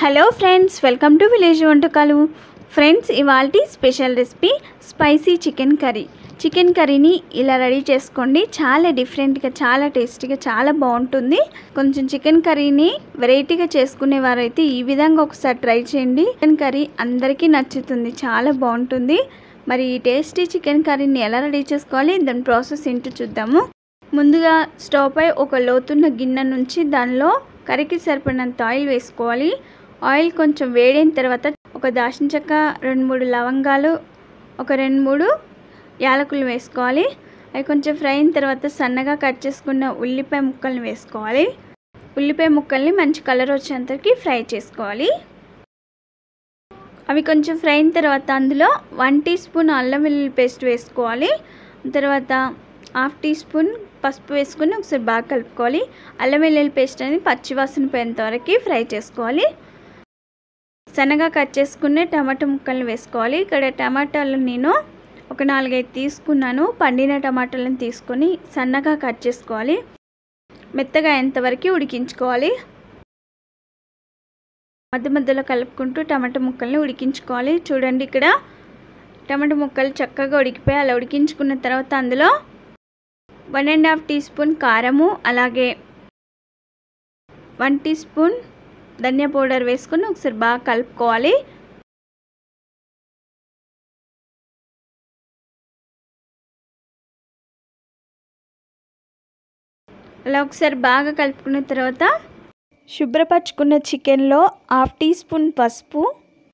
Hello friends, welcome to village వంటకాలు. Friends, ఇవాల్టి special recipe spicy chicken curry. Chicken కర్రీని ఇలా రెడీ చేసుకోండి. చాలా డిఫరెంట్గా, చాలా టేస్టీగా, చాలా బాగుంటుంది. కొంచెం చికెన్ కర్రీని వెరైటీగా చేసుకునేవారైతే ఈ విధంగా ఒకసారి ట్రై చేయండి. చికెన్ కర్రీ అందరికీ నచ్చుతుంది, చాలా బాగుంటుంది. మరి ఈ టేస్టీ చికెన్ కర్రీని ఎలా రెడీ చేసుకోవాలి, దాని ప్రాసెస్ ఏంటో చూద్దాము. ముందుగా స్టవ్ పై ఒక లోతున్న గిన్నె నుంచి దానిలో కర్రీకి సరిపడినంత ఆయిల్ వేసుకోవాలి. ఆయిల్ కొంచెం వేడైన తర్వాత ఒక దాల్చిన చెక్క, 2-3 లవంగాలు, ఒక 2-3 యాలకులు వేసుకోవాలి. అవి కొంచెం ఫ్రై అయిన తర్వాత సన్నగా కట్ చేసుకున్న ఉల్లిపాయ ముక్కల్ని వేసుకోవాలి. ఉల్లిపాయ ముక్కల్ని మంచి కలర్ వచ్చేంతకి ఫ్రై చేసుకోవాలి. అవి కొంచెం ఫ్రై అయిన తర్వాత అందులో 1 టీ స్పూన్ అల్లం వెల్లుల్లి పేస్ట్ వేసుకోవాలి. తర్వాత 1/2 టీ స్పూన్ పసుపు వేసుకొని ఒకసారి బాగా కలుపుకోవాలి. అల్లం వెల్లుల్లి పేస్ట్ అనేది పచ్చివాసన పోయేంత వరకు ఫ్రై చేసుకోవాలి. సన్నగా కట్ చేసుకునే టమాటా ముక్కల్ని వేసుకోవాలి. ఇక్కడ టమాటాలు నేను ఒక 4-5 తీసుకున్నాను. పండిన టమాటాలను తీసుకొని సన్నగా కట్ చేసుకోవాలి. మెత్తగా అయ్యేంతవరకు ఉడికించుకోవాలి. మధ్య మధ్యలో కలుపుకుంటూ టమాటా ముక్కల్ని ఉడికించుకోవాలి. చూడండి, ఇక్కడ టమాటా ముక్కలు చక్కగా ఉడికిపోయి అలా ఉడికించుకున్న తర్వాత అందులో 1.5 టీ స్పూన్ కారము, అలాగే 1 టీ స్పూన్ ధనియా పౌడర్ వేసుకొని ఒకసారి బాగా కలుపుకోవాలి. అలా ఒకసారి బాగా కలుపుకున్న తర్వాత శుభ్రపరచుకున్న చికెన్లో 1/2 టీ స్పూన్ పసుపు,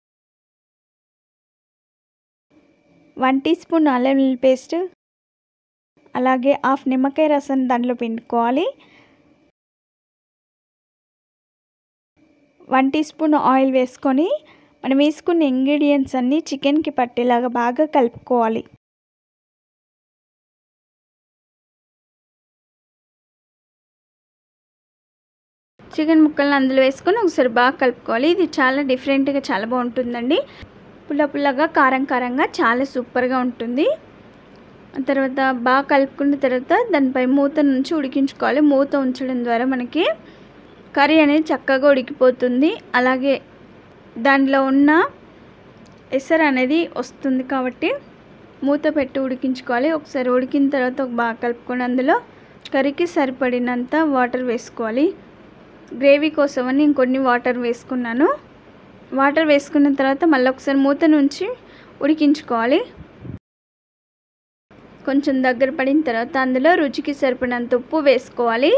1 టీ స్పూన్ అల్లం వెల్లుల్లి పేస్ట్, అలాగే 1/2 నిమ్మకాయ రసం దాంట్లో పిండుకోవాలి. 1 టీ స్పూన్ ఆయిల్ వేసుకొని మనం వేసుకున్న ఇంగ్రీడియంట్స్ అన్నీ చికెన్కి పట్టేలాగా బాగా కలుపుకోవాలి. చికెన్ ముక్కలను అందులో వేసుకొని ఒకసారి బాగా కలుపుకోవాలి. ఇది చాలా డిఫరెంట్గా, చాలా బాగుంటుందండి. పుల్ల పుల్లగా, కారం కారంగా, చాలా సూపర్గా ఉంటుంది. తర్వాత బాగా కలుపుకున్న తర్వాత దానిపై మూత నుంచి ఉడికించుకోవాలి. మూత ఉంచడం ద్వారా మనకి కర్రీ అనేది చక్కగా ఉడికిపోతుంది. అలాగే దానిలో ఉన్న ఎసరు అనేది వస్తుంది కాబట్టి మూత పెట్టి ఉడికించుకోవాలి. ఒకసారి ఉడికిన తర్వాత బాగా కలుపుకొని అందులో కర్రీకి సరిపడినంత వాటర్ వేసుకోవాలి. గ్రేవీ కోసమని ఇంకొన్ని వాటర్ వేసుకున్నాను. వాటర్ వేసుకున్న తర్వాత మళ్ళీ ఒకసారి మూత నుంచి ఉడికించుకోవాలి. కొంచెం దగ్గర పడిన తర్వాత అందులో రుచికి సరిపడినంత ఉప్పు వేసుకోవాలి.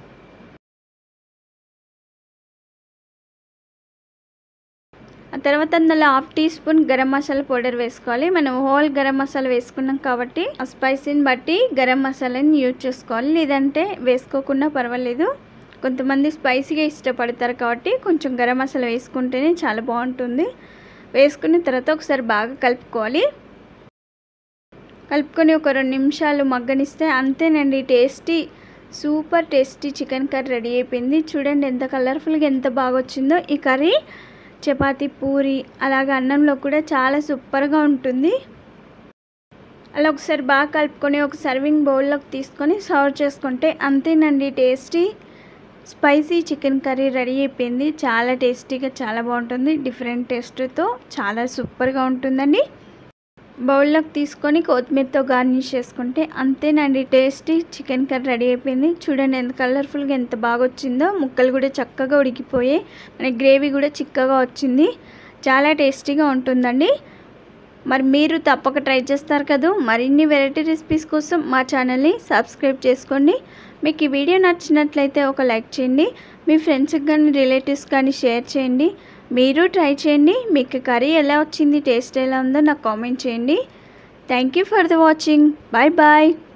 ఆ తర్వాత అందులో 1/2 tea spoon garam masala powder వేసుకోవాలి. మనం హోల్ గరం మసాలా వేసుకున్నాం కాబట్టి ఆ స్పైసీని బట్టి గరం మసాలాని యూజ్ చేసుకోవాలి. లేదంటే వేసుకోకుండా పర్వాలేదు. కొంతమంది స్పైసీగా ఇష్టపడతారు కాబట్టి కొంచెం గరం మసాలా వేసుకుంటేనే చాలా బాగుంటుంది. వేసుకున్న తర్వాత ఒకసారి బాగా కలుపుకోవాలి. కలుపుకొని ఒక 2 నిమిషాలు మగ్గనిస్తే అంతేనండి, tasty, super tasty chicken curry ready అయిపోయింది. చూడండి ఎంత కలర్ఫుల్గా, ఎంత బాగా వచ్చిందో. ఈ కర్రీ చపాతీ, పూరి, అలాగే అన్నంలో కూడా చాలా సూపర్గా ఉంటుంది. అలా ఒకసారి బాగా కలుపుకొని ఒక సర్వింగ్ బౌల్లోకి తీసుకొని సర్వ్ చేసుకుంటే అంతేనండి, tasty spicy chicken curry ready అయిపోయింది. చాలా టేస్టీగా, చాలా బాగుంటుంది. డిఫరెంట్ టేస్ట్తో చాలా సూపర్గా ఉంటుందండి. బౌల్లోకి తీసుకొని కొత్తిమీరతో గార్నిష్ చేసుకుంటే అంతేనండి, టేస్టీ చికెన్ కర్రీ రెడీ అయిపోయింది. చూడండి ఎంత కలర్ఫుల్గా, ఎంత బాగా వచ్చిందో. ముక్కలు కూడా చక్కగా ఉడికిపోయాయి. మనకి గ్రేవీ కూడా చిక్కగా వచ్చింది. చాలా టేస్టీగా ఉంటుందండి. మరి మీరు తప్పక ట్రై చేస్తారు కదా. మరిన్ని వెరైటీ రెసిపీస్ కోసం మా ఛానల్ని సబ్స్క్రైబ్ చేసుకోండి. మీకు ఈ వీడియో నచ్చినట్లయితే ఒక లైక్ చేయండి. మీ ఫ్రెండ్స్కి కానీ, రిలేటివ్స్ కానీ షేర్ చేయండి. మీరు ట్రై చేయండి. మీకు కర్రీ ఎలా వచ్చింది, టేస్ట్ ఎలా ఉందో నాకు కామెంట్ చేయండి. Thank you for the watching. Bye bye.